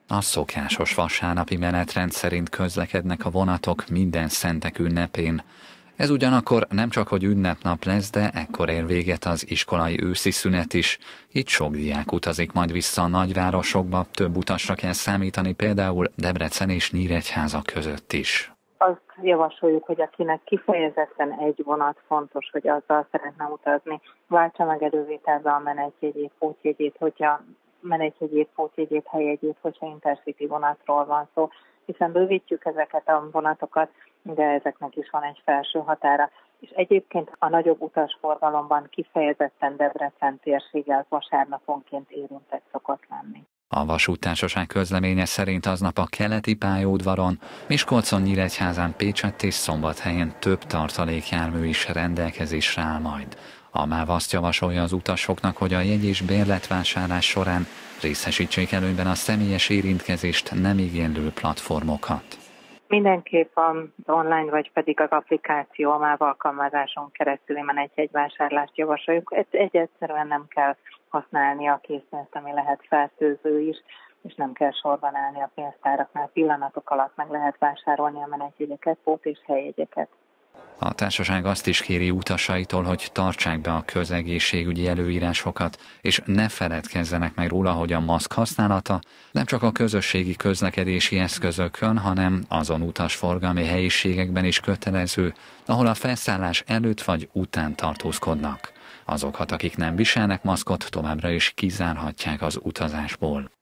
A szokásos vasárnapi menetrend szerint közlekednek a vonatok minden szentek ünnepén. Ez ugyanakkor nem csak hogy ünnepnap lesz, de ekkor ér véget az iskolai őszi szünet is. Itt sok diák utazik majd vissza a nagyvárosokba, több utasra kell számítani például Debrecen és Nyíregyháza között is. Azt javasoljuk, hogy akinek kifejezetten egy vonat fontos, hogy azzal szeretne utazni, váltsa meg elővételbe a menetjegyét, pótjegyét, hogyha menetjegyét, pótjegyét, helyjegyét, hogyha Intercity vonatról van szó, hiszen bővítjük ezeket a vonatokat, de ezeknek is van egy felső határa. És egyébként a nagyobb utasforgalomban kifejezetten Debrecen térséggel vasárnaponként érintett szokott lenni. A vasúttársaság közleménye szerint aznap a keleti pályaudvaron, Miskolcon, Nyíregyházán, Pécsett és Szombathelyen több tartalékjármű is rendelkezésre áll majd. A MÁV azt javasolja az utasoknak, hogy a jegy- és bérletvásárlás során részesítsék előnyben a személyes érintkezést nem igénylő platformokat. Mindenképp az online vagy pedig az applikáció, a MÁV alkalmazáson keresztül menetjegyvásárlást javasoljuk. Egyszerűen nem kell használni a készpénzt, ami lehet fertőző is, és nem kell sorban állni a pénztáraknál. Pillanatok alatt meg lehet vásárolni a menetjegyeket, pót- és helyjegyeket. A társaság azt is kéri utasaitól, hogy tartsák be a közegészségügyi előírásokat, és ne feledkezzenek meg róla, hogy a maszk használata nem csak a közösségi közlekedési eszközökön, hanem azon utasforgalmi helyiségekben is kötelező, ahol a felszállás előtt vagy után tartózkodnak. Azokat, akik nem viselnek maszkot, továbbra is kizárhatják az utazásból.